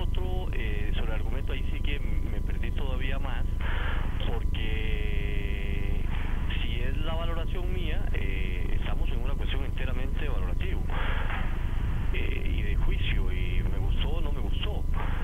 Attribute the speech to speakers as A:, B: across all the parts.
A: otro, sobre el argumento, ahí sí que me perdí todavía más, porque si es la valoración mía, estamos en una cuestión enteramente valorativa y de juicio, y me gustó o no me gustó.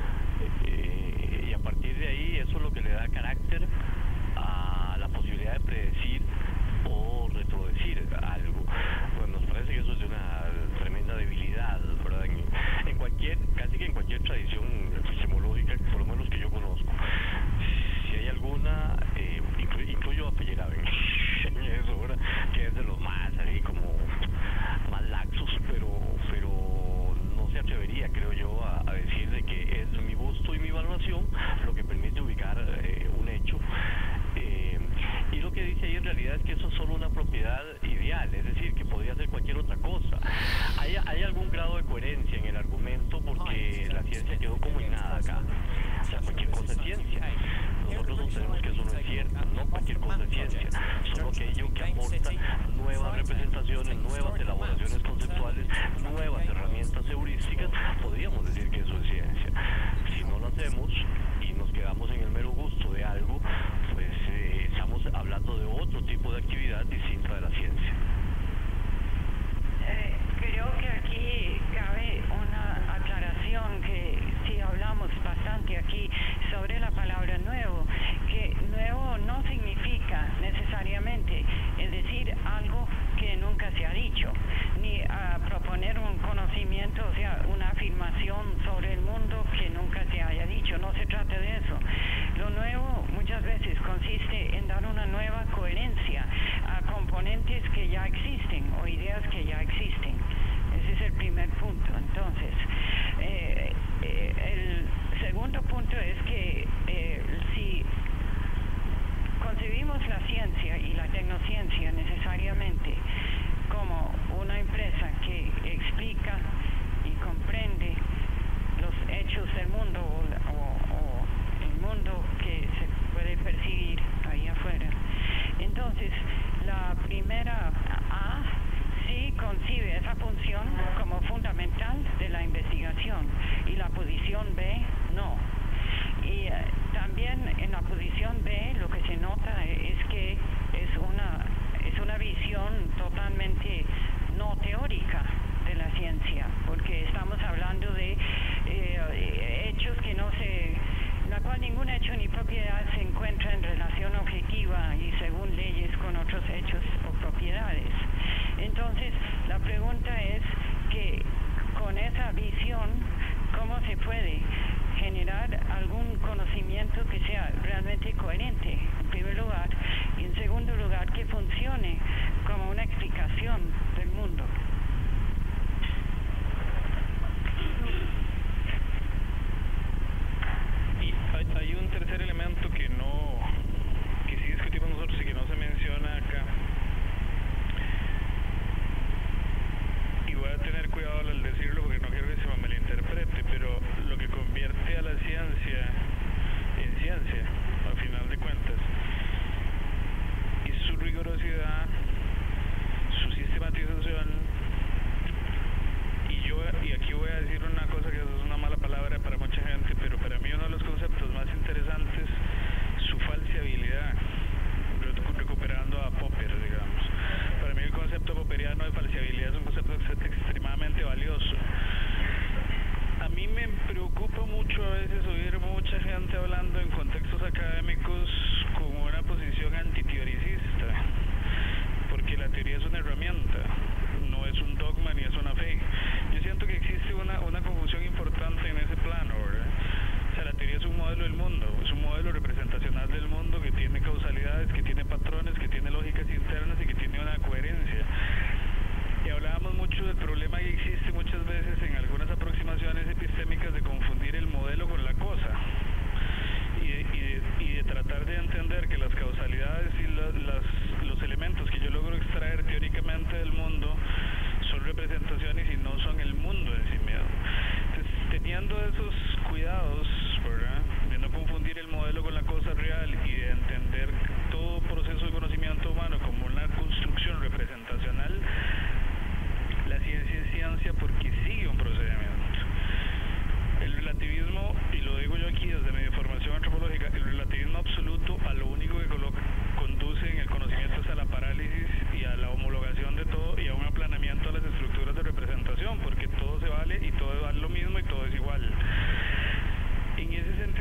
A: Y a partir de ahí, eso es lo que le da carácter a la posibilidad de predecir o retrodecir algo. Bueno, nos parece que eso es de una tremenda debilidad, ¿verdad? En cualquier, casi que en cualquier tradición epistemológica, por lo menos que yo conozco. Si hay alguna, incluyo a Feyerabend en eso, ¿verdad? Que es de los más, así como más laxos, pero no se atrevería, creo yo, a decir de que es mi gusto y mi valoración lo que permite ubicar un hecho. Y lo que dice ahí en realidad es que eso es solo una propiedad ideal, es decir, que podría ser cualquier otra cosa. Hay algún grado de coherencia en el argumento, porque la ciencia quedó como en nada acá. O sea, cualquier cosa es ciencia. Nosotros sostenemos que eso no es cierto, no cualquier cosa es ciencia, solo aquello que aporta nuevas representaciones, nuevas elaboraciones conceptuales, nuevas herramientas heurísticas, podríamos decir que eso es ciencia. Si no lo hacemos y nos quedamos en el mero gusto de algo, pues estamos hablando de otro tipo de actividad distinta de la ciencia.
B: Creo que aquí cabe una aclaración, que si hablamos bastante aquí sobre la palabra nuevo, que nuevo no significa necesariamente, es decir, algo que nunca se ha dicho, ni proponer un conocimiento, o sea, una afirmación sobre el mundo que nunca se haya dicho. No se trata de eso. Lo nuevo muchas veces consiste en dar una nueva coherencia a componentes que ya existen o ideas que ya existen. Ese es el primer punto. Entonces, el segundo punto es que si concebimos la ciencia y la tecnociencia necesariamente como una empresa que explica y comprende los hechos del mundo o el mundo que se puede percibir ahí afuera, entonces la primera A sí concibe esa función como fundamental de la investigación y la posición B no. Y también en la posición B lo que se nota es que es una visión totalmente no teórica de la ciencia, porque estamos hablando de hechos que no se, la cual ningún hecho ni propiedad se encuentra en relación objetiva y según leyes con otros hechos o propiedades. Entonces, la pregunta es que con esa visión, ¿cómo se puede generar algún conocimiento que sea realmente coherente, en primer lugar, y en segundo lugar, que funcione como una explicación del mundo?
C: Y hay un tercer elemento que sí discutimos nosotros y que no se menciona acá, y voy a tener cuidado al decirlo porque no quiero que se me malinterprete, pero lo que convierte a la ciencia en ciencia, a final de cuentas, es su rigurosidad, su sistematización, y aquí voy a decir una cosa que es una mala palabra para mucha gente, pero para mí uno de los conceptos más interesantes, su falseabilidad, recuperando a Popper, digamos. Para mí el concepto popperiano de falseabilidad es un concepto extremadamente valioso. A mí me preocupa mucho a veces oír mucha gente hablando en contextos académicos con una posición antiteoricista, porque la teoría es una herramienta, no es un dogma ni es una fe. Yo siento que existe una confusión importante en ese plano, ¿verdad? O sea, la teoría es un modelo del mundo, es un modelo representacional del mundo que tiene causalidades, que tiene patrones, que tiene lógicas internas y que tiene una coherencia. Y hablábamos mucho del problema que existe muchas veces en algunas aproximaciones epistémicas de confundir el modelo con la cosa y de tratar de entender que las causalidades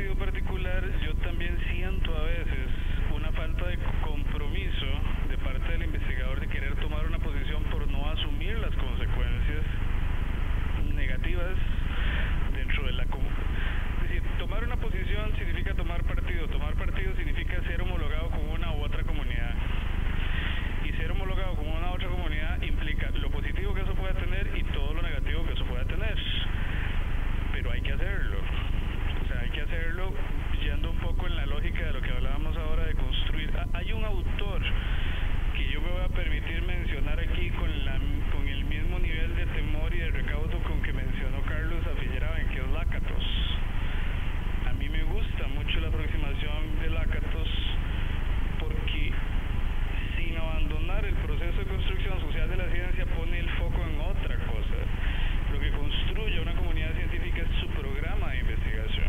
C: partido particular, yo también siento a veces una falta de compromiso de parte del investigador de querer tomar una posición por no asumir las consecuencias negativas dentro de la comunidad. Es decir, tomar una posición significa tomar partido significa ser homologado con una u otra comunidad. Y ser homologado con una u otra comunidad implica lo positivo que eso pueda tener y todo lo negativo que eso pueda tener. Pero hay que hacerlo. O sea, hay que hacerlo yendo un poco en la lógica de lo que hablábamos ahora de construir. Hay un autor que yo me voy a permitir mencionar aquí con el mismo nivel de temor y de recaudo con que mencionó Carlos Afilleraben, que es Lakatos. A mí me gusta mucho la aproximación de Lakatos porque sin abandonar el proceso de construcción social de la ciencia pone el foco en otra cosa. Lo que construye una comunidad científica es su programa de investigación,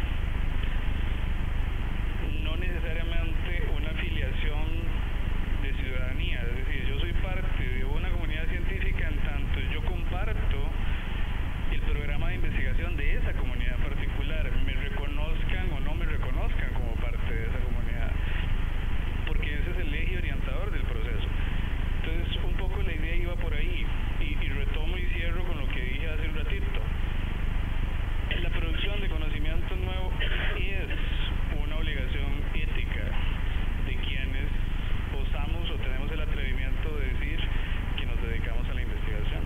C: no necesariamente una afiliación de ciudadanía. Es decir, yo soy parte de una comunidad científica en tanto yo comparto el programa de investigación de esa comunidad particular, me reconozcan o no me reconozcan como parte de esa comunidad, porque ese es el eje orientador del proceso. Entonces, un poco la idea iba por ahí, y retomo y cierro con lo que dije hace un ratito. La producción de conocimiento nuevo es una obligación ética de quienes osamos o tenemos el atrevimiento de decir que nos dedicamos a la investigación.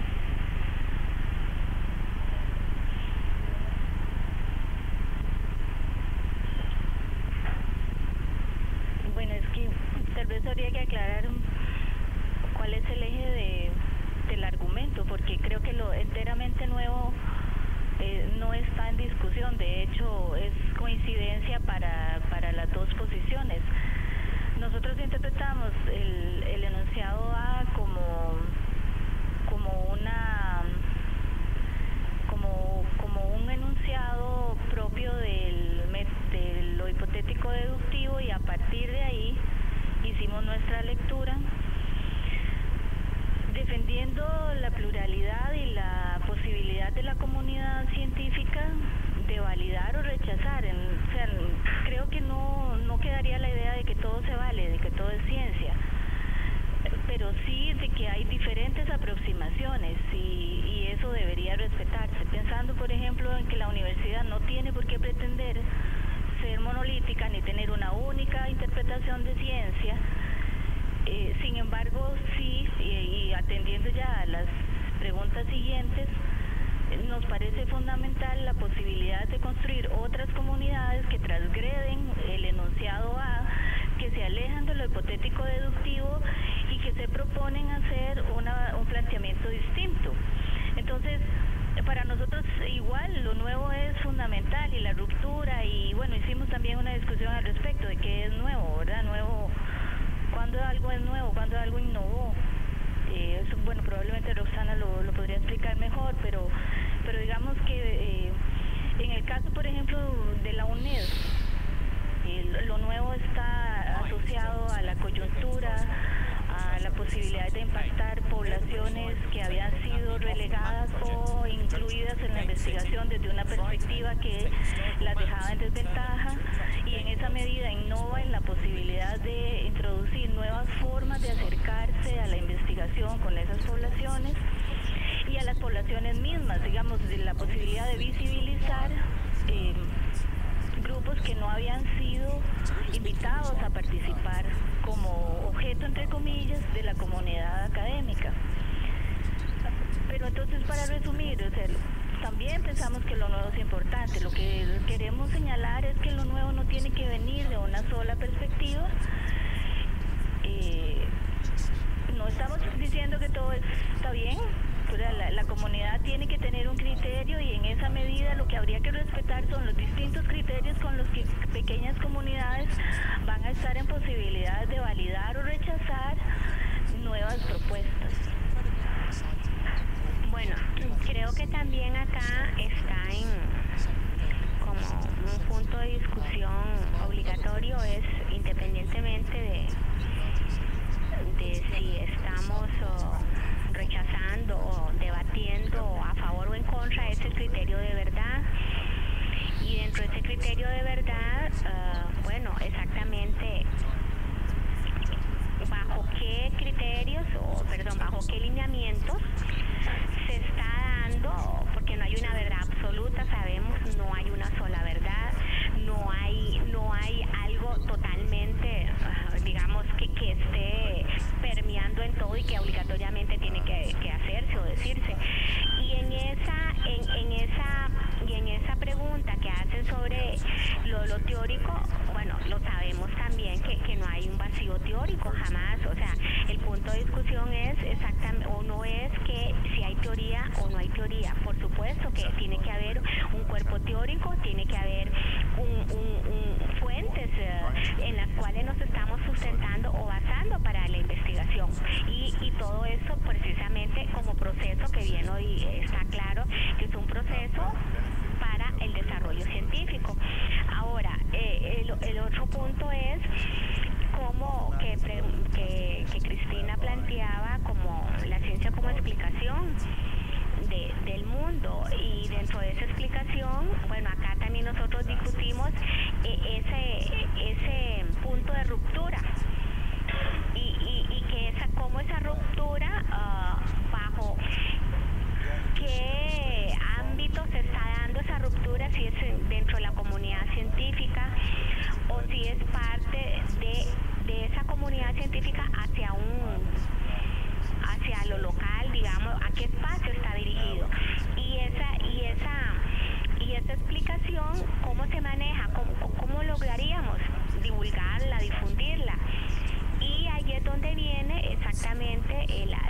D: Bueno, es que tal vez habría que aclarar cuál es el eje del argumento, porque creo que lo enteramente nuevo no está en discusión. De hecho, es coincidencia para las dos posiciones. Nosotros interpretamos el enunciado A como un enunciado propio de lo hipotético deductivo, y a partir de ahí hicimos nuestra lectura defendiendo la pluralidad y la posibilidad de la comunidad científica de validar o rechazar. O sea, creo que no quedaría la idea de que todo se vale, de que todo es ciencia, pero sí de que hay diferentes aproximaciones, y eso debería respetarse, pensando por ejemplo en que la universidad no tiene por qué pretender ser monolítica ni tener una única interpretación de ciencia. Sin embargo, sí, y atendiendo ya a las preguntas siguientes, nos parece fundamental la posibilidad de construir otras comunidades que transgreden el enunciado A, que se alejan de lo hipotético deductivo y que se proponen hacer un planteamiento distinto. Entonces, para nosotros igual lo nuevo es fundamental, y la ruptura, y bueno, hicimos también una discusión al respecto de qué es nuevo, ¿verdad? Nuevo, ¿cuándo algo es nuevo? ¿Cuándo algo innovó? Eso, bueno, probablemente Roxana lo podría explicar mejor, pero digamos que en el caso, por ejemplo, de la UNED, lo nuevo está asociado a la coyuntura, a la posibilidad de impactar poblaciones que habían sido relegadas o incluidas en la investigación desde una perspectiva que las dejaba en desventaja, y en esa medida innova en la posibilidad de introducir nuevas formas de acercarse a la investigación con esas poblaciones y a las poblaciones mismas, digamos, de la posibilidad de visibilizar grupos que no habían sido invitados a participar como objeto, entre comillas, de la comunidad académica. Pero entonces, para resumir, o sea, también pensamos que lo nuevo es importante. Lo que queremos señalar es que lo nuevo no tiene que venir de una sola perspectiva. No estamos diciendo que todo está bien. O sea, la comunidad tiene que tener un criterio, y en esa medida lo que habría que respetar son los distintos criterios con los que pequeñas comunidades van a estar en posibilidad de validar o rechazar nuevas propuestas.
E: Bueno, creo que también acá está como un punto de discusión obligatorio, es independientemente de si estamos rechazando o debatiendo a favor o en contra, es el criterio de verdad, y dentro de ese criterio criterio de verdad, bueno, exactamente bajo qué criterios, o perdón, bajo qué lineamientos se está dando, porque no hay una verdad absoluta, sabemos, no hay una sola verdad, no hay algo totalmente, digamos, que esté permeando en todo y que obligatoriamente tiene que hacerse o decirse. Y en esa pregunta que hacen sobre lo teórico, bueno, lo sabemos también que no hay un vacío teórico jamás, o sea, el punto de discusión es exactamente, o no es que si hay teoría o no hay teoría. Por supuesto que tiene que haber un cuerpo teórico, tiene que haber fuentes en las cuales nos estamos sustentando o basando para la investigación, y todo eso precisamente como proceso que bien hoy está claro que es un proceso para el desarrollo científico. Ahora, el otro punto es como que Cristina planteaba como la ciencia como explicación del mundo, y dentro de esa explicación, bueno, acá también nosotros discutimos ese punto de ruptura y que cómo esa ruptura bajo qué ámbito se está dando esa ruptura, si es dentro de la comunidad científica o si es parte de esa comunidad científica hacia lo local, digamos, a qué espacio está dirigido, y esa explicación, cómo se maneja, cómo lograríamos divulgarla, difundirla. Y ahí es donde viene exactamente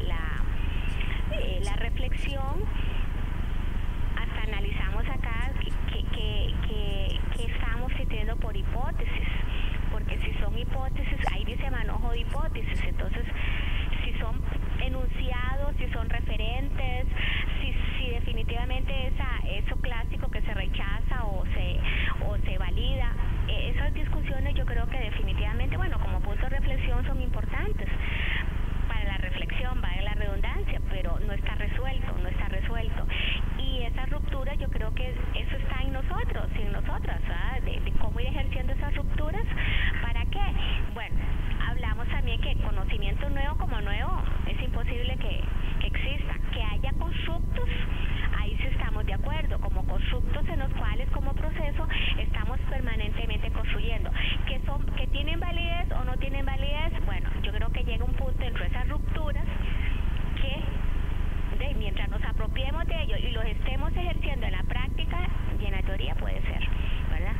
E: la reflexión. Hasta analizamos acá que estamos sintiendo por hipótesis, porque si son hipótesis, ahí dice manojo de hipótesis, entonces si son enunciados, si son referentes, si definitivamente eso clásico que se rechaza o se valida, esas discusiones yo creo que definitivamente, bueno, como punto de reflexión son importantes para la reflexión, vale la redundancia, pero no está resuelto. Y esa ruptura yo creo que eso está en nosotros y en nosotras, de cómo ir ejerciendo esas rupturas. ¿Para qué? Bueno, hablamos también que conocimiento nuevo como nuevo es imposible que exista. Que haya constructos, ahí sí estamos de acuerdo, como constructos en los cuales como proceso estamos permanentemente construyendo. Que tienen validez o no tienen validez, bueno, yo creo que llega un punto entre esas rupturas que mientras nos apropiemos de ellos y los estemos ejerciendo en la práctica y en la teoría puede ser, ¿verdad?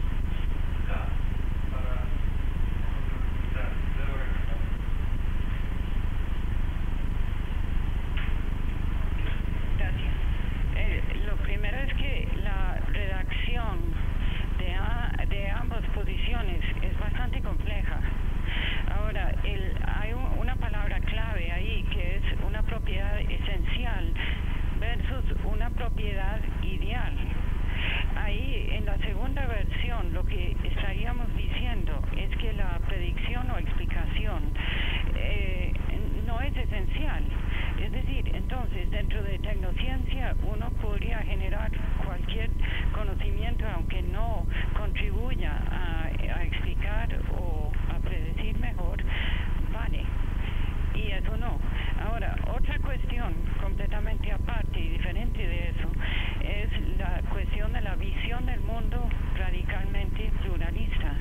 B: Gracias. Lo primero es que la redacción de ambas posiciones es bastante compleja. Ahora, hay una palabra clave ahí que es una propiedad esencial versus una propiedad ideal. Ahí, en la segunda versión, lo que estaríamos diciendo es que la predicción o explicación no es esencial. Es decir, entonces, dentro de tecnociencia, uno podría generar cualquier conocimiento, aunque no contribuya a explicar o a predecir mejor, vale. Y eso no. Ahora, otra cuestión completamente aparte y diferente de eso es la cuestión de la visión del mundo radicalmente pluralista.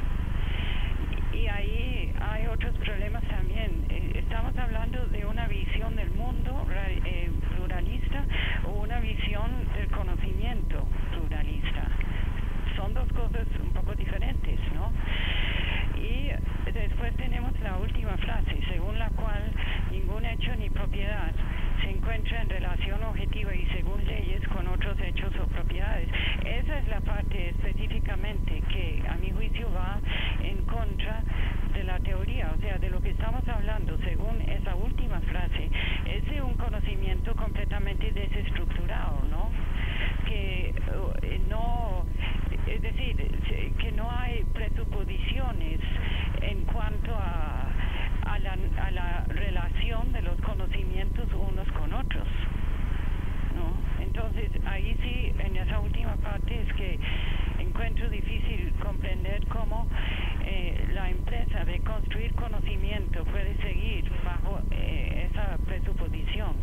B: Y ahí hay otros problemas también. Estamos hablando de una visión del mundo pluralista o una visión del conocimiento pluralista. Son dos cosas un poco diferentes, ¿no? Y después tenemos la última frase, según la cual ningún hecho ni propiedad se encuentra en relación objetiva y según leyes con otros hechos o propiedades. Esa es la parte específicamente que a mi juicio va en contra de la teoría, o sea, de lo que estamos hablando, según esa última frase, es de un conocimiento completamente desestructurado, ¿no? Que no, es decir, que no hay presuposiciones en cuanto a la relación de los conocimientos unos con otros, ¿no? Entonces, ahí sí, en esa última parte es que encuentro difícil construir conocimiento puede seguir bajo esa presuposición.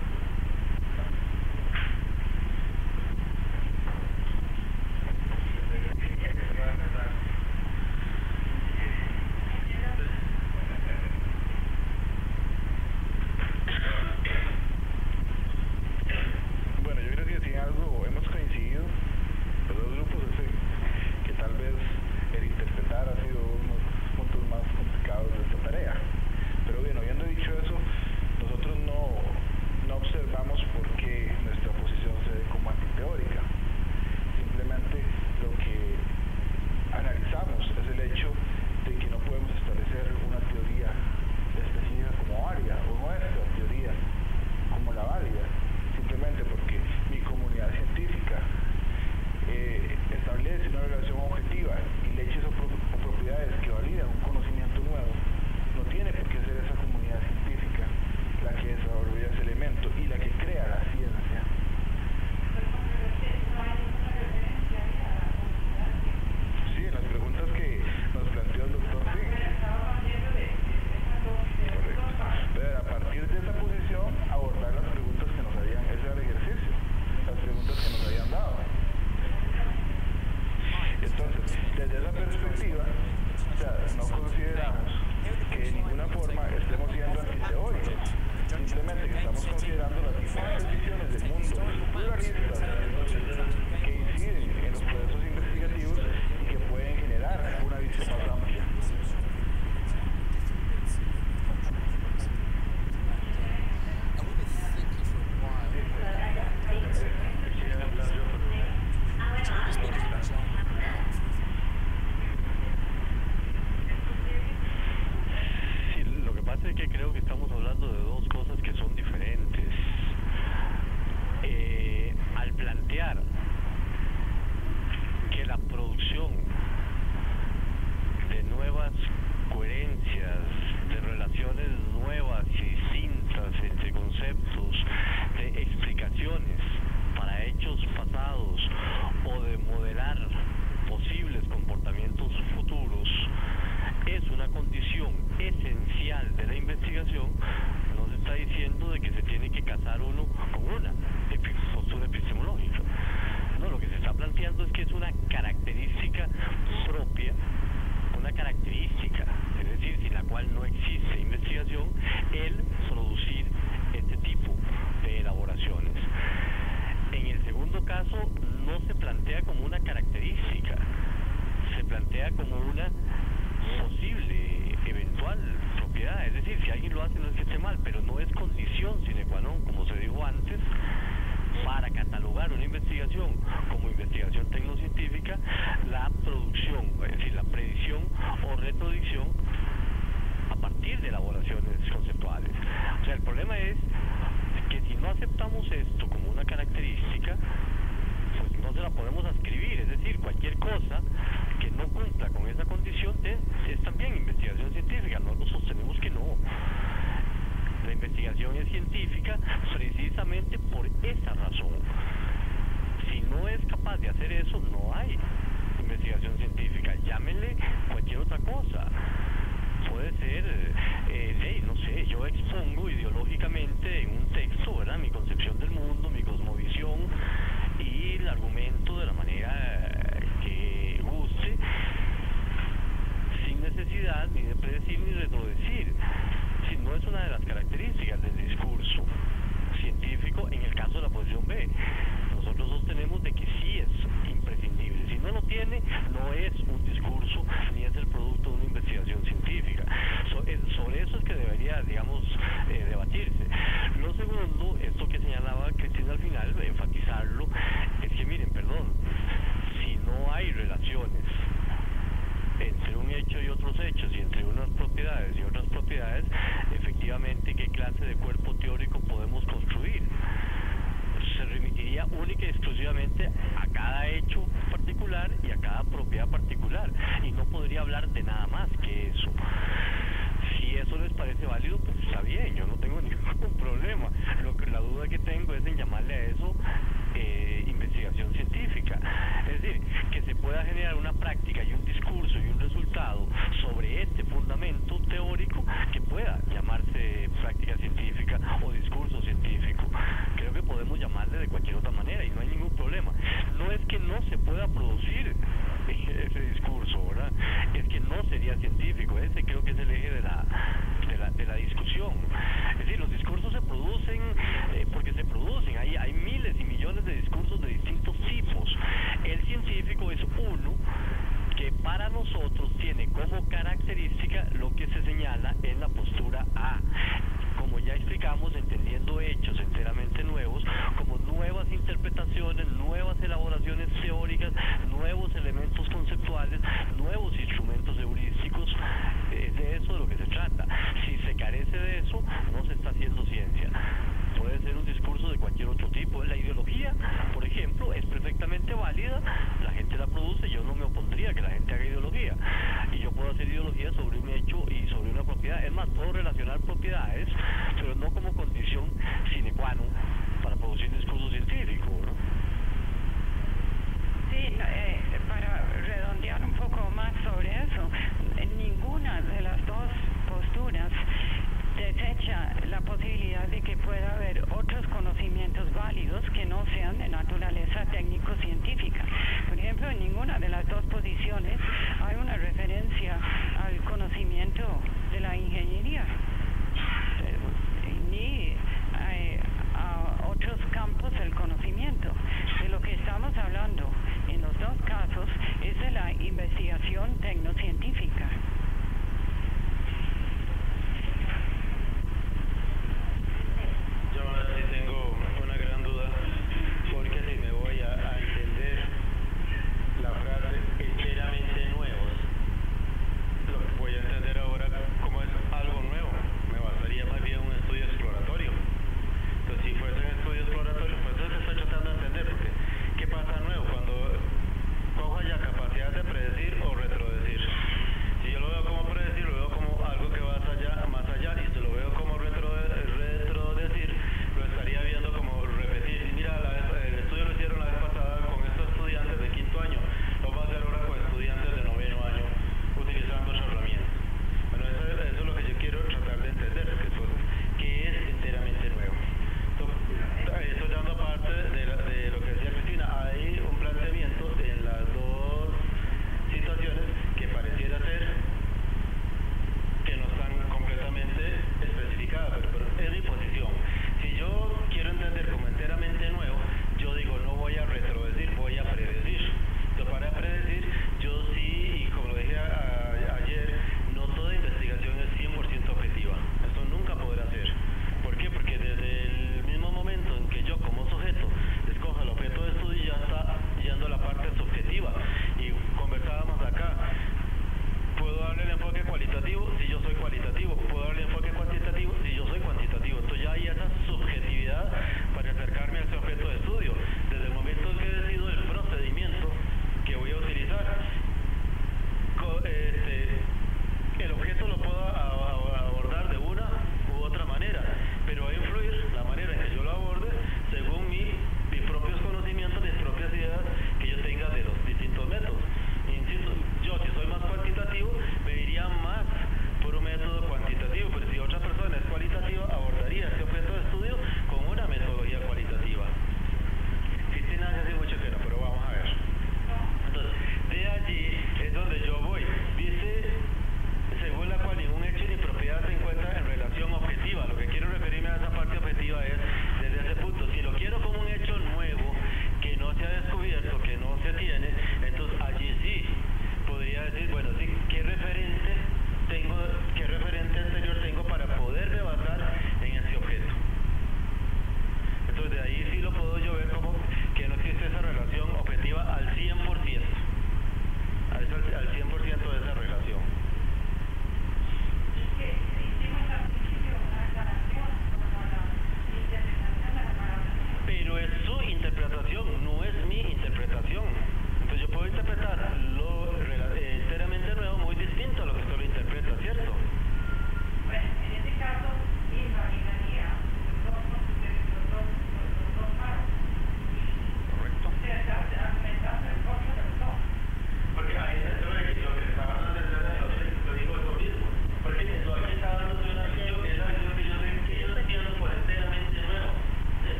C: Bueno, yo creo que si algo hemos coincidido, los dos grupos, es que tal vez el interpretar ha sido uno de los puntos más complicados de esta tarea. Pero bien, habiendo dicho eso, nosotros no observamos por qué nuestra posición se ve como antiteórica. Simplemente lo que analizamos es el hecho de que no podemos establecer una teoría específica como válida, o nuestra teoría como la válida, simplemente porque mi comunidad científica establece una relación objetiva y leyes o propiedades que validan un conocimiento nuevo. No tiene por qué ser esa comunidad científica la que desarrolla ese elemento y la que crea la ciencia. Sí, en las preguntas que nos planteó el doctor, sí. Correcto. Pero a partir de esa posición, abordar las preguntas que nos habían, ese era el ejercicio, las preguntas que nos habían dado. Entonces, desde esa perspectiva, o sea, no consideramos que de ninguna forma estemos siendo antiteóricos, simplemente que estamos considerando las diferentes visiones del mundo pluralistas que inciden en los procesos investigativos y que pueden generar una visión más amplia.
A: Sí, lo que pasa es que creo que estamos hablando de dos cosas que son diferentes. Al plantear que la producción de nuevas coherencias, de relaciones nuevas y distintas entre conceptos, de explicaciones para hechos pasados o de modelar posibles comportamientos futuros es una condición esencial de la investigación, nos está diciendo de que se tiene que casar uno con una postura epistemológica. No, lo que se está planteando es que es una característica propia, una característica, es decir, sin la cual no existe investigación, el producir este tipo de elaboraciones. En el segundo caso, no se plantea como una característica, se plantea como una posible, eventual propiedad. Es decir, si alguien lo hace no es que esté mal, pero no es condición sine qua non, como se dijo antes, para catalogar una investigación como investigación tecnocientífica, la producción, es decir, la predicción o retrodicción a partir de elaboraciones conceptuales. O sea, el problema es que si no aceptamos esto como una característica, pues no se la podemos ascribir, es decir, cualquier cosa que no cumpla con esa condición es también investigación científica. Nosotros sostenemos que no. La investigación es científica precisamente por esa razón. Si no es capaz de hacer eso, no hay investigación científica. Llámenle cualquier otra cosa. Puede ser, no sé, yo expongo ideológicamente en un texto, ¿verdad?, mi concepción del mundo, mi cosmovisión, y el argumento de la manera que guste, sin necesidad ni de predecir ni retrodecir. Si no es una de las características del discurso científico, en el caso de la posición B, nosotros sostenemos de que sí es imprescindible. Si no lo tiene, no es un discurso ni es el producto de una investigación científica. Sobre eso es que debería, digamos, debatirse. Lo segundo, esto que señalaba Cristina al final, enfatizarlo, es que miren, perdón, si no hay relaciones entre un hecho y otros hechos, y entre unas propiedades y otras propiedades, efectivamente, ¿qué clase de cuerpo teórico podemos construir? Se remitiría única y exclusivamente a cada hecho particular y a cada propiedad particular, y no podría hablar de nada más que eso. Si eso les parece válido, pues está bien, yo no tengo ningún problema. La duda que tengo es en llamarle a eso investigación científica. Es decir, que se pueda generar una práctica y un discurso y un resultado sobre este fundamento hecho y sobre una propiedad. Es más, puedo relacionar propiedades, pero no como condición sine qua non para producir discurso científico, ¿no?
B: Sí, para redondear un poco más sobre eso, ninguna de las dos posturas desecha la posibilidad de que pueda haber otros conocimientos válidos que no sean de naturaleza técnico-científica. Por ejemplo, en ninguna de las dos posiciones hay una referencia al conocimiento de la ingeniería, ni a otros campos del conocimiento. De lo que estamos hablando en los dos casos es de la investigación tecnocientífica.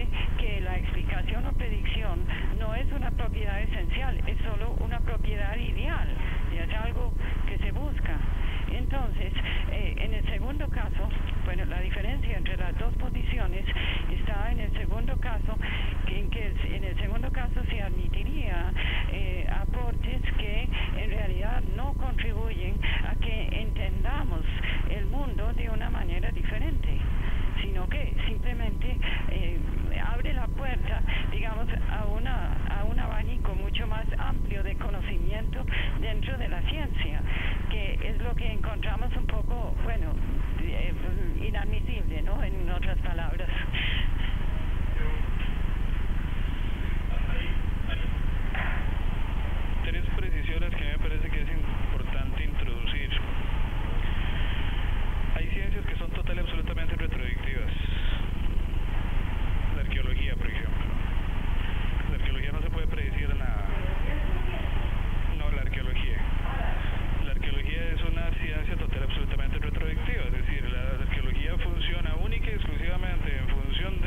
B: dice que la explicación o predicción no es una propiedad esencial, es solo una propiedad ideal, y es algo que se busca. Entonces, en el segundo caso, bueno, la diferencia entre las dos posiciones está en el segundo caso, en el segundo caso se admitiría aportes que en realidad no contribuyen a que entendamos el mundo de una manera diferente, sino que simplemente abre la puerta, digamos, a un abanico mucho más amplio de conocimiento dentro de la ciencia, que es lo que encontramos un poco, bueno, inadmisible, ¿no? En otras palabras.
C: Tres precisiones que me parece que es importante introducir. Hay ciencias que son total y absolutamente retrodictivas. La arqueología, por ejemplo. La arqueología no se puede predecir nada. No, la arqueología. La arqueología es una ciencia total y absolutamente retrodictiva. Es decir, la arqueología funciona única y exclusivamente en función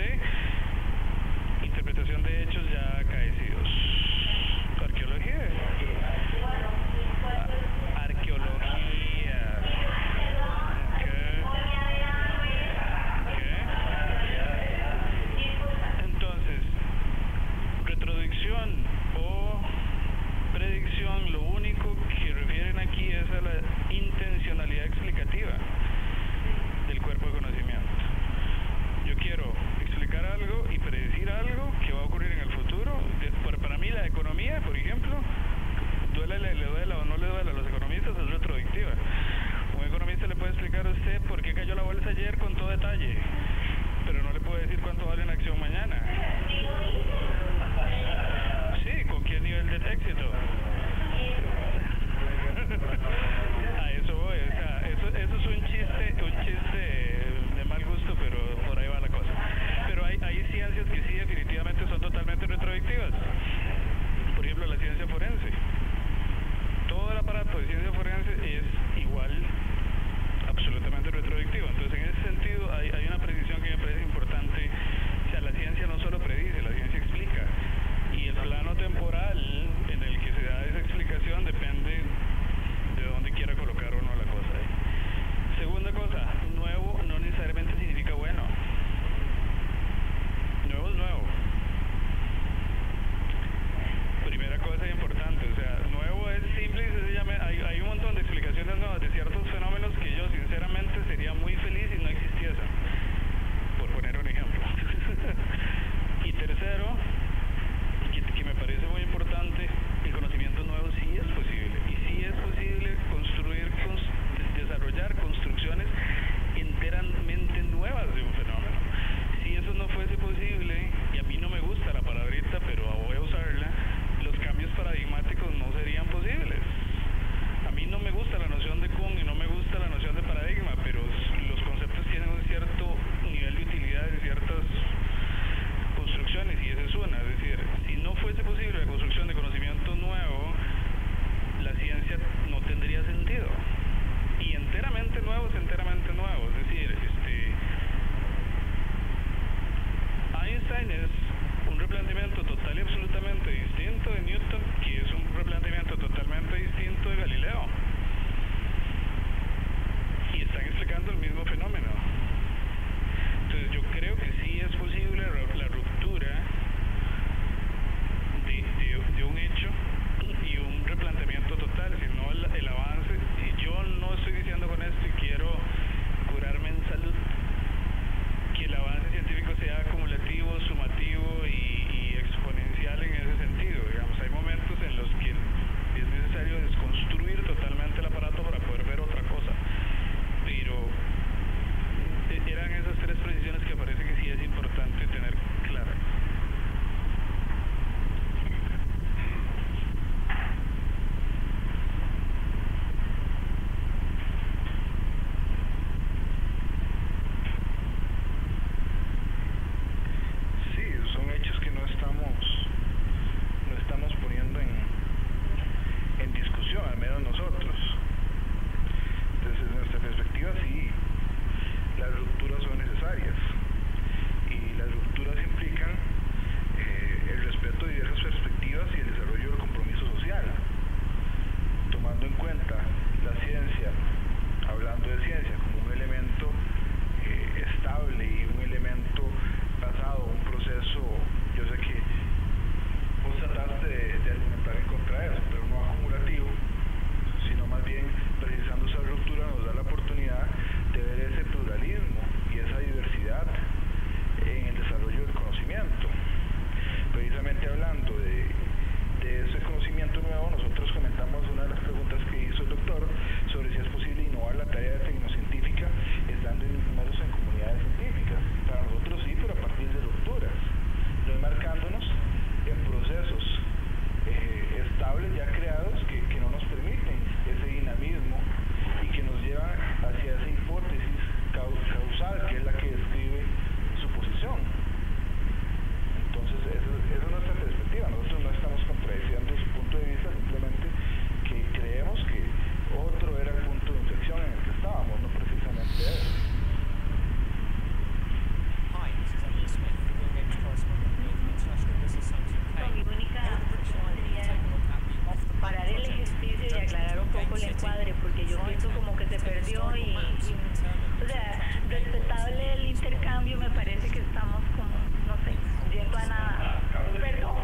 D: cambio me parece que estamos como, no sé, yendo a nada. Perdón.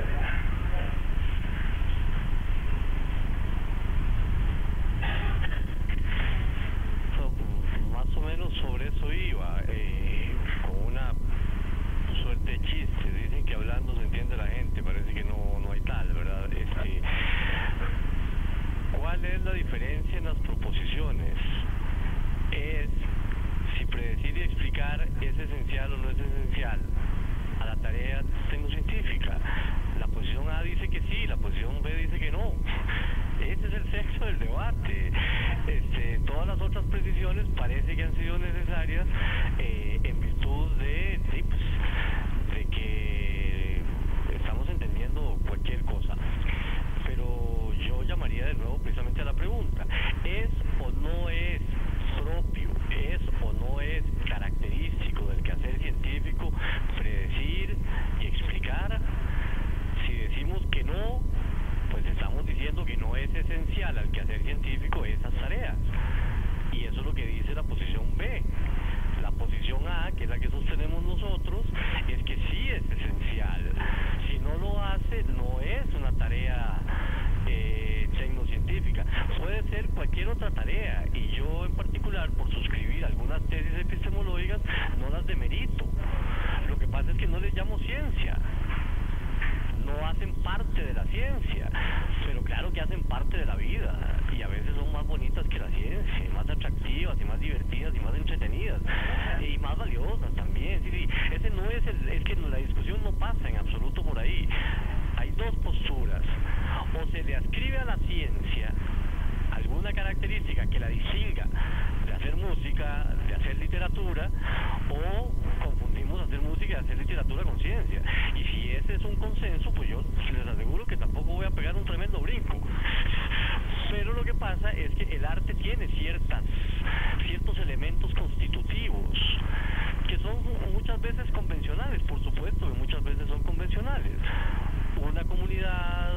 A: Más o menos sobre eso iba, con una suerte de chiste. Dicen que hablando se entiende la gente, parece que no hay tal, ¿verdad? ¿Cuál es la diferencia en las proposiciones? Es si predecir y explicar es esencial o no es esencial a la tarea tecnocientífica. La posición A dice que sí, la posición B dice que no. Ese es el sexo del debate. Todas las otras precisiones parece que han sido necesarias en virtud de que estamos entendiendo cualquier cosa. Pero yo llamaría de nuevo precisamente a la pregunta: ¿es o no es propio, es o no es característico del quehacer científico predecir y explicar? Si decimos que no, pues estamos diciendo que no es esencial al quehacer científico esas tareas. Y eso es lo que dice la posición B. La posición A, que es la que sostenemos nosotros, es que sí es esencial. Si no lo hace, no es una tarea tecnocientífica. Puede ser cualquier otra tarea, y yo en particular, por suscribir algunas tesis epistemológicas, no las demerito. Lo que pasa es que no les llamo ciencia. No hacen parte de la ciencia, pero claro que hacen parte de la vida, y a veces son más bonitas que la ciencia, más atractivas y más divertidas y más entretenidas y más valiosas también. Sí, ese no es es que la discusión no pasa en absoluto por ahí. Hay dos posturas: o se le ascribe a la ciencia alguna característica que la distinga de hacer música, de hacer literatura, o confundimos hacer música y hacer literatura con ciencia. Y si ese es un consenso, pues yo les aseguro que tampoco voy a pegar un tremendo brinco. Pero lo que pasa es que el arte tiene ciertos elementos constitutivos que son muchas veces convencionales, por supuesto que muchas veces son convencionales. Una comunidad,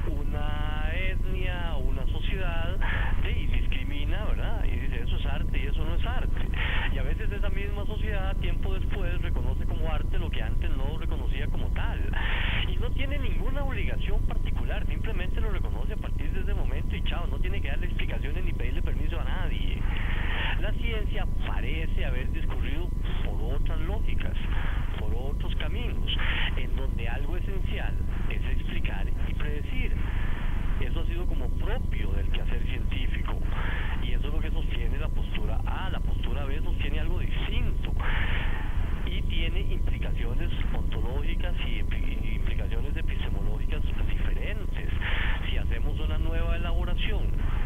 A: una etnia, una sociedad discrimina, ¿verdad? Y dice, eso es arte y eso no es arte. Y a veces esa misma sociedad, tiempo después, reconoce como arte lo que antes no reconocía como tal. Y no tiene ninguna obligación particular, simplemente lo reconoce a partir de ese momento y chao, no tiene que darle explicaciones ni pedirle permiso a nadie. La ciencia parece haber discurrido por otras lógicas, por otros caminos, en donde algo esencial es explicar y predecir. Eso ha sido como propio del quehacer científico, y eso es lo que sostiene la postura A. La postura B sostiene algo distinto y tiene implicaciones ontológicas y implicaciones epistemológicas diferentes. Si hacemos una nueva elaboración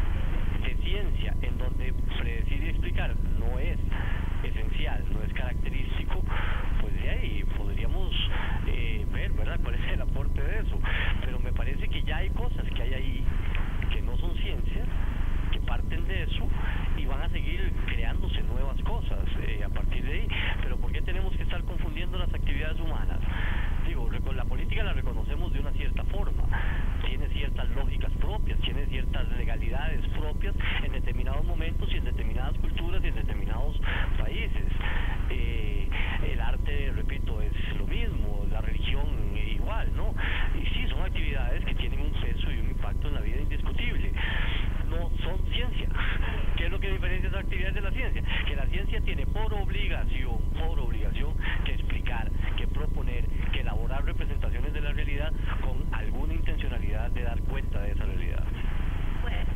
A: de ciencia en donde predecir y explicar no es esencial, no es característico, pues de ahí podríamos ver, ¿verdad?, cuál es el aporte de eso. Pero me parece que ya hay cosas que hay ahí que no son ciencias, que parten de eso y van a seguir creándose nuevas cosas a partir de ahí. Pero ¿por qué tenemos que estar confundiendo las actividades humanas? Digo, la política la reconocemos de una cierta forma, tiene ciertas lógicas propias, tiene ciertas legalidades propias en determinados momentos y en determinadas culturas y en determinados países. El arte, repito, es lo mismo, la religión igual, ¿no? Y sí, son actividades que tienen un peso y un impacto en la vida indiscutible. No son ciencia. ¿Qué es lo que diferencia esas actividades de la ciencia? Que la ciencia tiene por obligación que explicar, que proponer, que elaborar representaciones de la realidad con alguna intencionalidad de dar cuenta de esa realidad.
E: Bueno,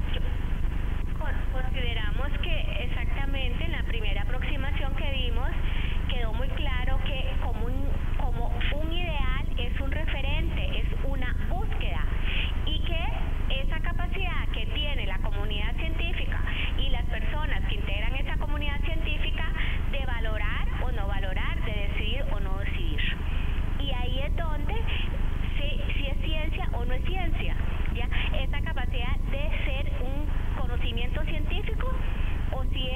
E: consideramos que exactamente en la primera aproximación que dimos quedó muy claro que como un ideal es un referente, es una búsqueda, y que esa capacidad que tiene la comunidad científica y las personas que integran esa comunidad científica de valorar o no valorar, de decidir o no decidir. Y ahí es donde si es ciencia o no es ciencia, ¿ya? Esa capacidad de ser un conocimiento científico o si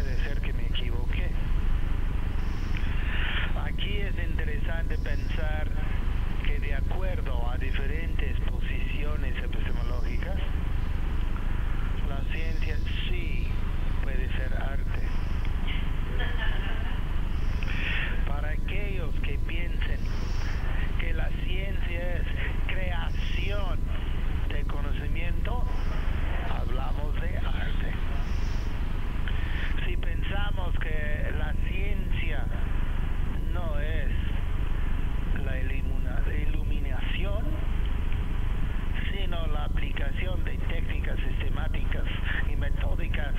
C: puede ser que me equivoque. Aquí es interesante pensar que de acuerdo a diferentes posiciones epistemológicas, la ciencia sí puede ser arte. Para aquellos que piensen que la ciencia es creación de conocimiento, hablamos de arte. Si pensamos que la ciencia no es la iluminación, sino la aplicación de técnicas sistemáticas y metódicas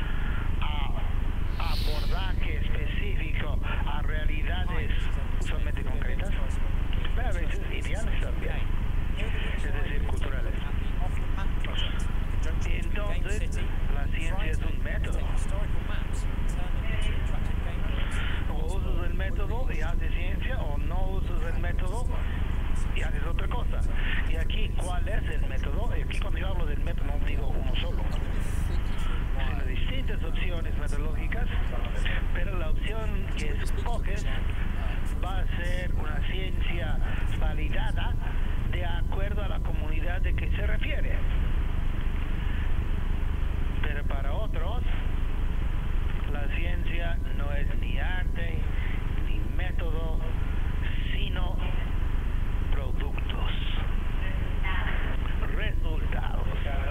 C: a abordaje específico a realidades usualmente concretas, pero a veces ideales también, es decir, culturales. Y entonces la ciencia es un método. O usas el método y haces ciencia, o no usas el método y haces otra cosa. Y aquí, ¿cuál es el método? Y aquí cuando yo hablo del método no digo uno solo, sino distintas opciones metodológicas, pero la opción que escoges va a ser una ciencia validada de acuerdo a la comunidad de que se refiere. Pero para otros, la ciencia no es ni arte, ni método, sino productos, resultados.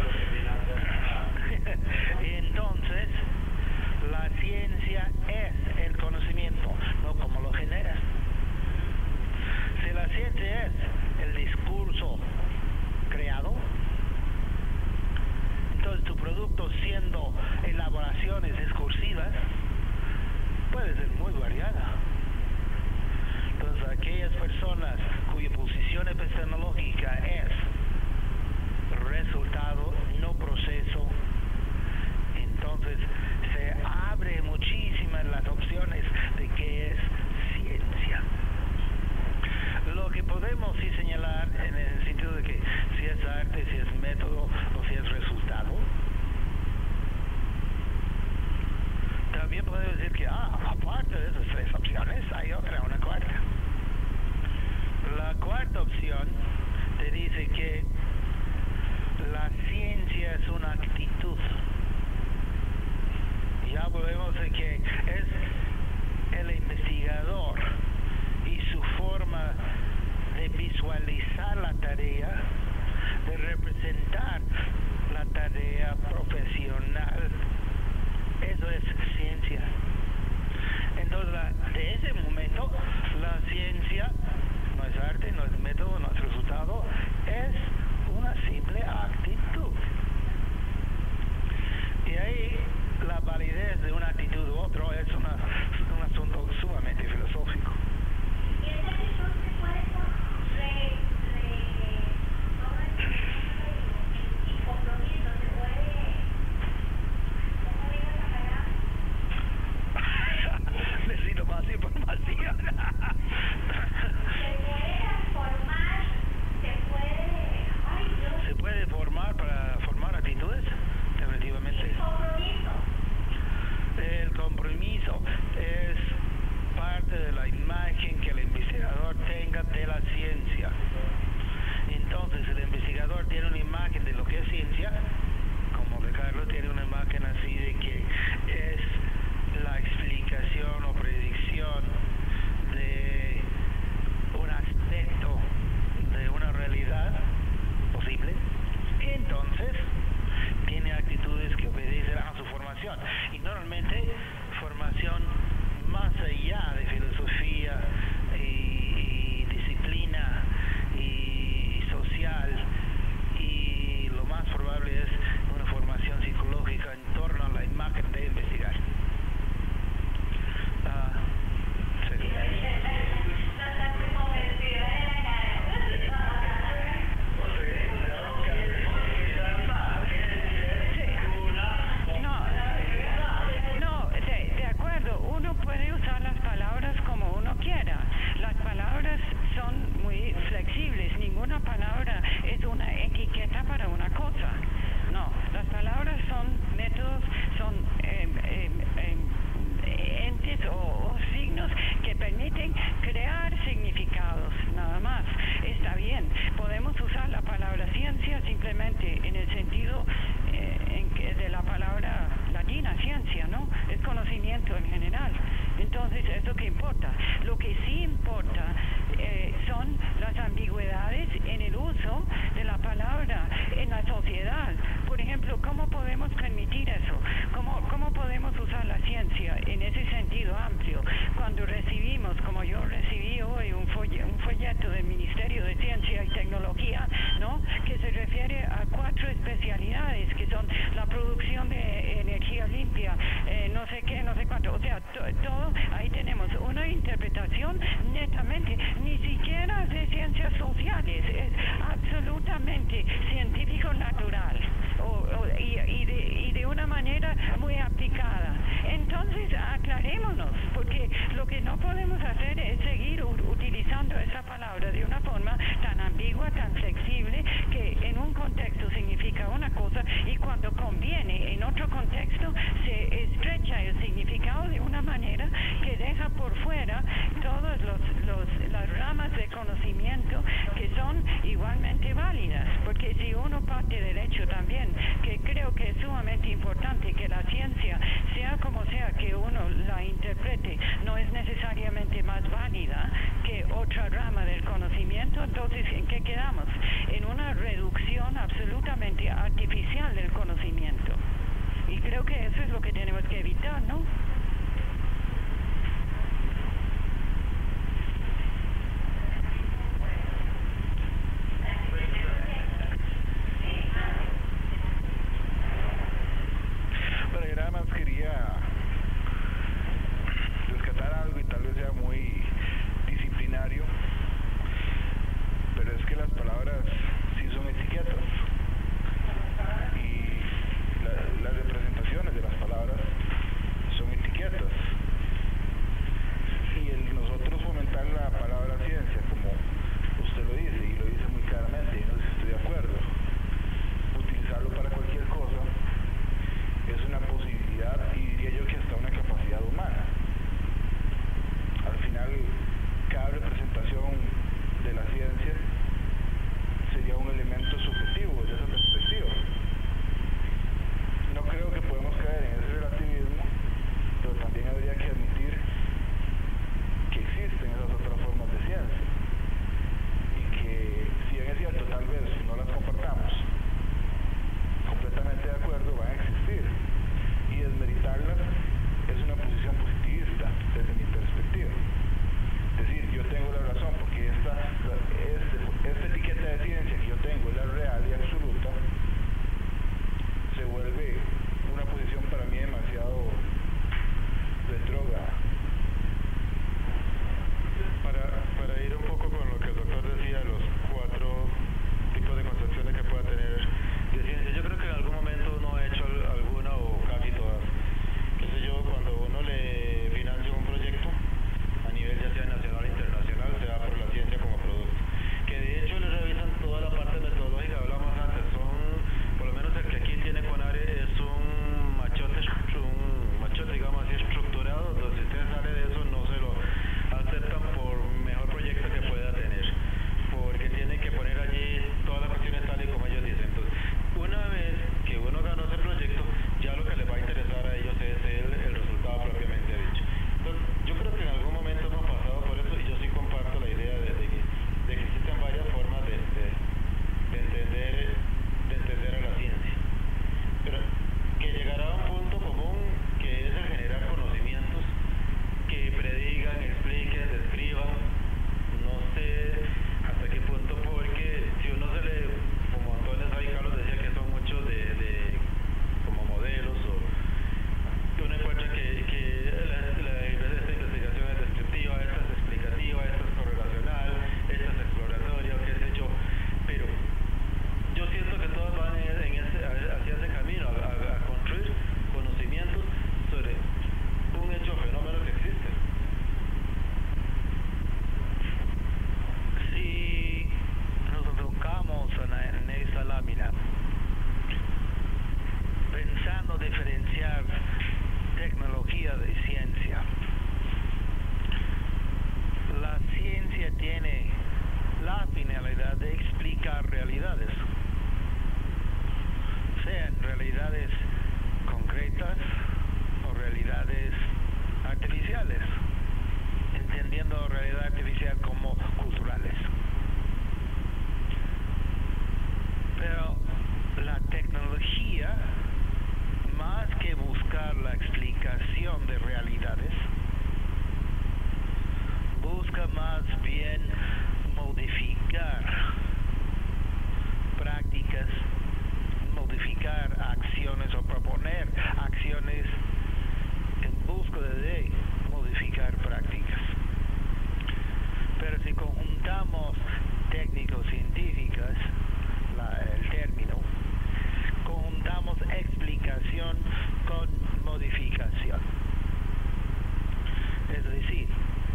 C: Y entonces, la ciencia es el conocimiento, no como lo generas. Si la ciencia es el discurso creado, entonces tu producto, siendo elaboraciones discursivas, puede ser muy variada. Entonces aquellas personas cuya posición epistemológica es resultado, no proceso, entonces se abre muchísimas las opciones de qué es ciencia. Lo que podemos sí señalar en el sentido de que si es arte, si es método o si es resultado, también podemos decir que aparte de esas tres opciones hay una cuarta. La cuarta opción te dice que la ciencia es una actitud. Ya volvemos de que es el investigador y su forma de visualizar la tarea, de representar la tarea profesional. Eso es ciencia. Entonces, de ese momento, la ciencia no es arte, no es método, no es resultado, es una simple actitud.
B: importa son las ambigüedades en el uso de la palabra en la sociedad. Por ejemplo, ¿cómo podemos permitir eso? ¿Cómo podemos usar la ciencia en ese sentido amplio? Cuando recibimos, como yo recibí hoy, un folleto del Ministerio de Ciencia y Tecnología, ¿no?, que se refiere a 4 especialidades, que son la producción de energía limpia, no sé qué, no sé cuánto. O sea, todo, ahí tenemos una interpretación netamente, ni siquiera de ciencias sociales, es absolutamente científico-natural y de una manera muy aplicada. Entonces, aclarémonos, porque lo que no podemos hacer es seguir utilizando esa palabra de una forma tan ambigua, tan flexible, que en un contexto significa una cosa y cuando conviene en otro contexto se estrecha el significado de una manera que deja por fuera todas las ramas de conocimiento que son igualmente válidas, porque si uno parte del hecho también, que creo que es sumamente importante que la ciencia, sea como sea que uno la interprete, no es necesariamente más válida que otra rama del conocimiento, entonces ¿en qué quedamos? En una reducción absolutamente artificial del conocimiento. Y creo que eso es lo que tenemos que evitar, ¿no?
C: Bueno, yo nada más quería rescatar algo y tal vez sea muy disciplinario, pero es que las palabras sí son etiquetas y las representaciones de las palabras son etiquetas.
F: explicación de realidades. Busca más bien modificar prácticas, modificar acciones o proponer acciones en búsqueda de modificar prácticas. Pero si conjuntamos técnico-científicas, el término, conjuntamos explicación con modificación. Es decir,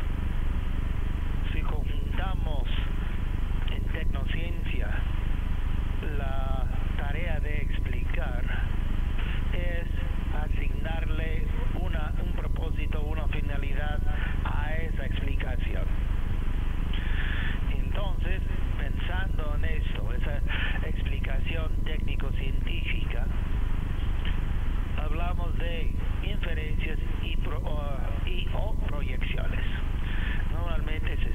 F: si conjuntamos en tecnociencia la tarea de explicar, es asignarle un propósito, una finalidad a esa explicación. Entonces, pensando en esto, esa explicación técnico-científica, hablamos de inferencias o proyecciones. Normalmente es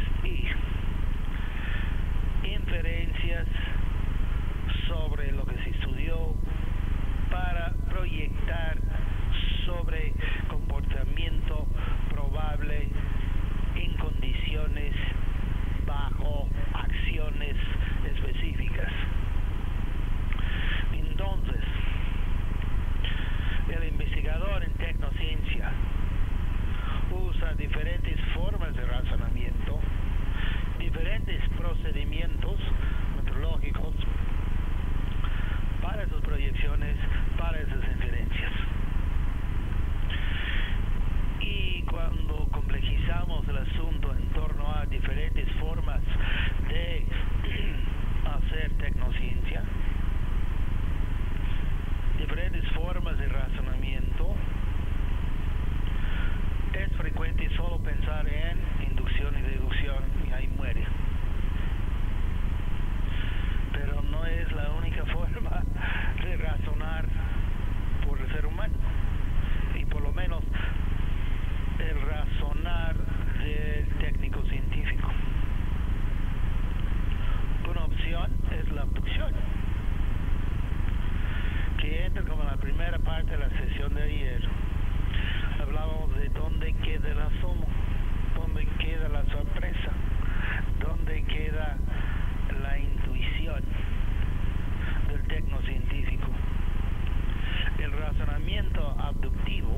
F: inferencias sobre lo que se estudió para proyectar sobre comportamiento probable en condiciones bajo acciones específicas. Entonces, el investigador en tecnociencia usa diferentes formas de razonamiento, diferentes procedimientos metodológicos para sus proyecciones, para esas inferencias. Y cuando complejizamos el asunto en torno a diferentes formas de hacer tecnociencia, diferentes formas de razonamiento, es frecuente solo pensar en inducción y deducción y ahí muere. Pero no es la única forma de razonar por el ser humano. Y por lo menos el razonar del técnico científico. Una opción es la abducción, que entra como en la primera parte de la sesión de ayer. Hablábamos de dónde queda el asomo, dónde queda la sorpresa, dónde queda la intuición del tecnocientífico. El razonamiento abductivo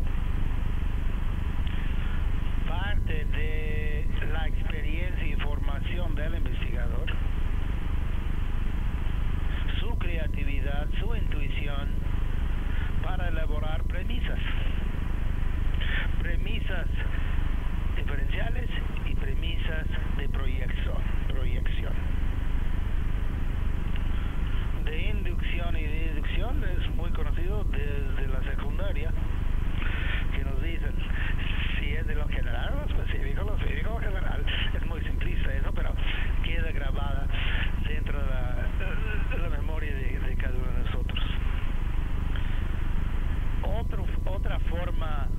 F: parte de la experiencia y formación del investigador, su creatividad, su intuición para elaborar premisas diferenciales y premisas de proyección. De inducción y deducción es muy conocido desde la secundaria, que nos dicen si es de lo general o lo específico o general. Es muy simplista eso, pero queda grabada dentro de la memoria de cada uno de nosotros. Otra forma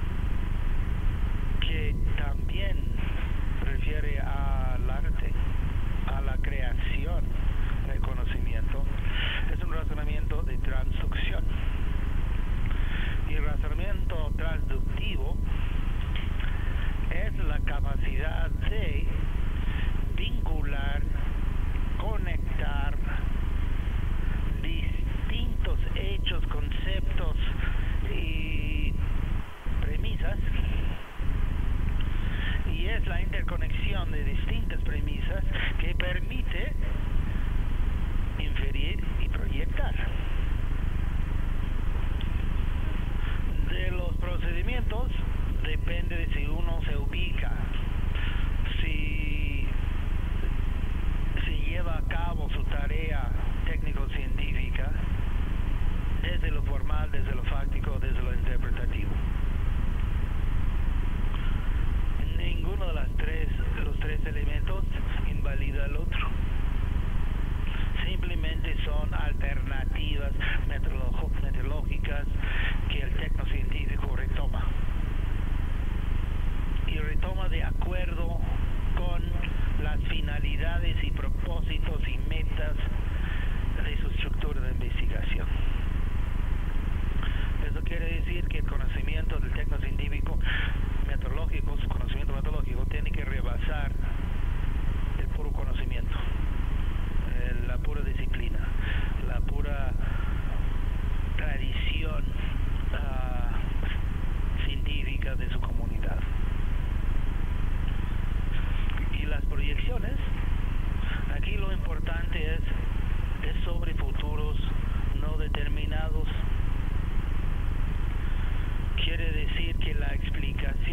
F: que también refiere al arte, a la creación del conocimiento, es un razonamiento de transducción. Y el razonamiento transductivo es la capacidad de vincular, conectar distintos hechos, conceptos y premisas, y es la interconexión de distintas premisas que permite inferir y proyectar. De los procedimientos depende de si uno se ubica, si lleva a cabo su tarea técnico-científica desde lo formal, desde lo fáctico, desde lo interpretativo. Ninguno de los tres elementos invalida al otro. Simplemente son alternativas metodológicas que el tecnocientífico retoma. Y retoma de acuerdo con las finalidades y propósitos y metas de su estructura de investigación. Eso quiere decir que el conocimiento del tecnocientífico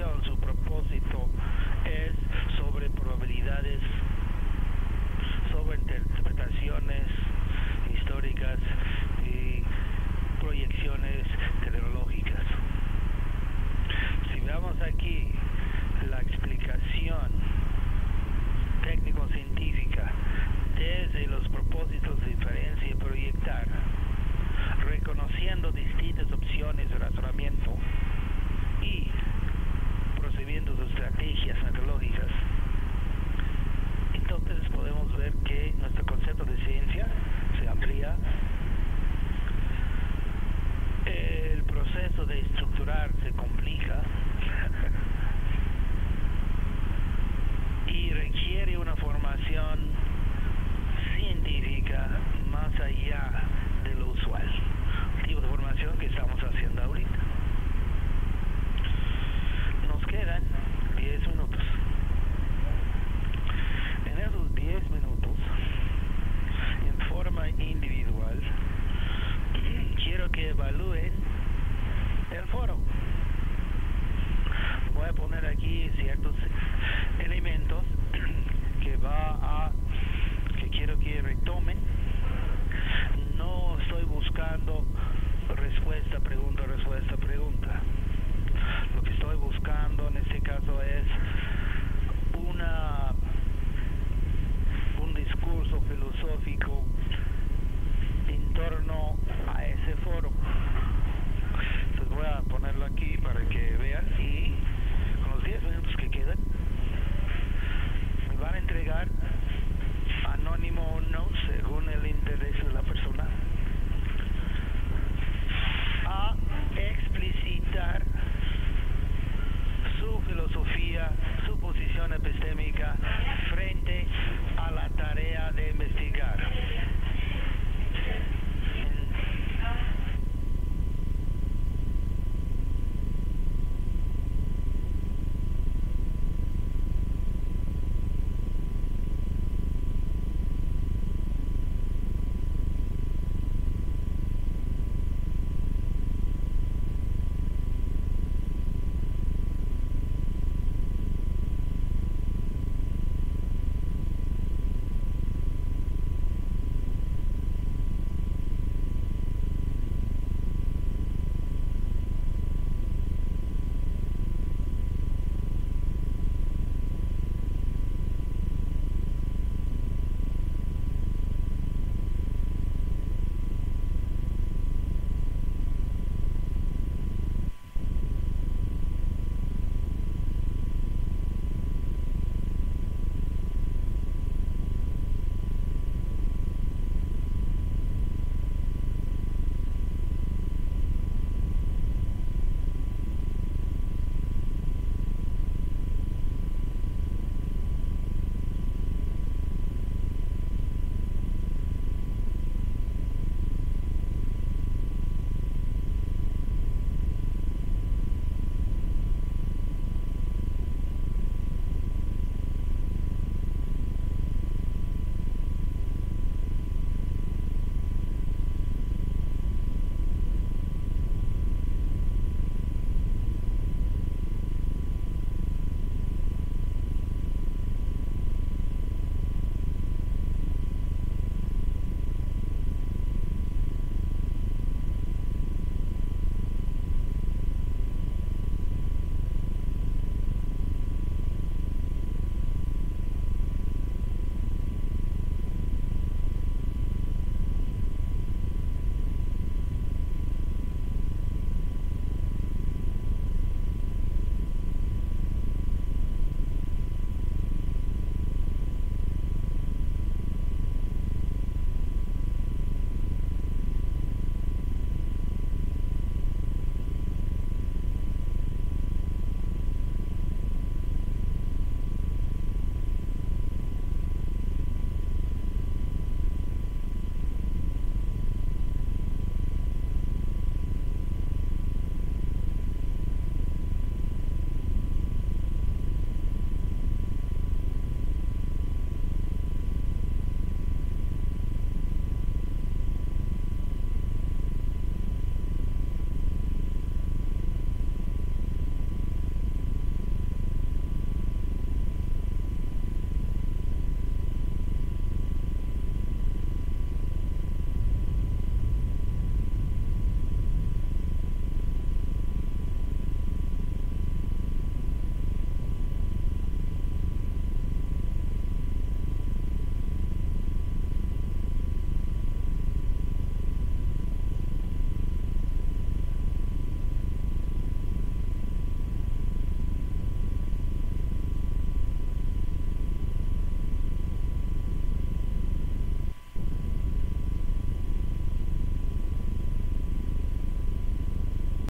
F: su propia